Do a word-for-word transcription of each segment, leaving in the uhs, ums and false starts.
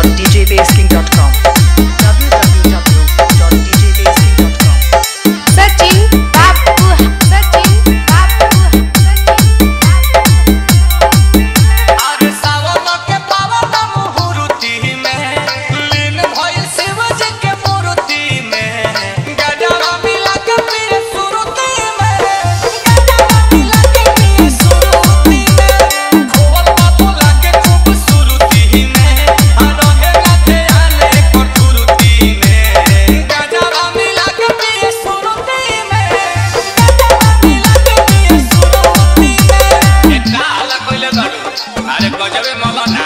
dot d j bass king dot com w w w dot d j bass king dot com Sachin Babu Sachin Babu अरे सावन के पावन मुहूर्ति में लीन भइल शिव जी के मूर्ति में गजवा मिलाके पिए सुरती में गजवा मिलाके पिए सुरती में खोवल बाबू लागे खूबसूरती में आ रहे राधे आले कठुरती में गजवा मिलाके पिए सुरती में गजवा मिलाके पिए सुरती में एटा अलग कइले बाड़ू अरे गजबे मौलाना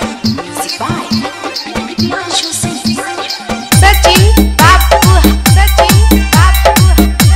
Sachin Babu Sachin Babu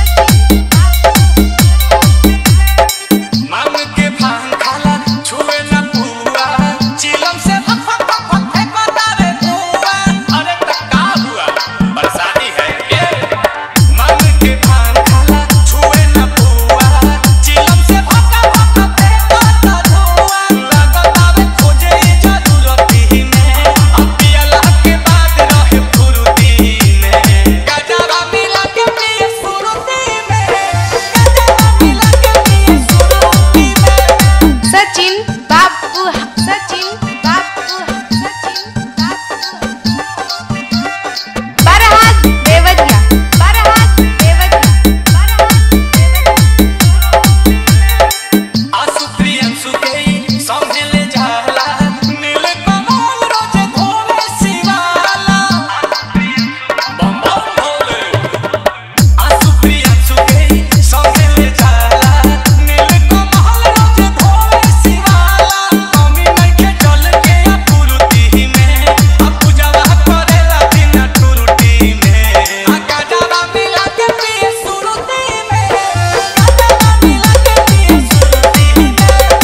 मांग के भांग खाला छुए न पुआ चिलम से भक भक भक भक फेंक बतावे धुआ अरे टक्का हुआ बरसाती है ये मांग के भांग खाला छुए न पुआ चिलम से भक भक भक फेंक बता धुआ लगतावे खोजे जरूरती में अब पियला के बाद रहे फुरुती में गजवा मिला के पिए सुरुती में गजवा मिला के पिए सुरुती में Sachin Babu Sachin Babu Sachin Babu Barhat Devadiya Barhat Devadiya Barhat Devadiya आसु प्रियंसु के संभले जाला नील कमल रोजे धोवे शिवाला बम बम भोले आसु प्रियंसु के संभले जाला नील कमल रोजे धोवे शिवाला कमी नहीं के चल के अपुरुति में आ पूजावा करेला दिन टुरुटी में आ गजवा मिला के पिए सुरुती में गजवा मिला के पिए सुरुती में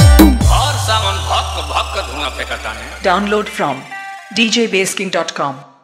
और सावन भक भक धुआं फेंकता है Download from d j bass king dot com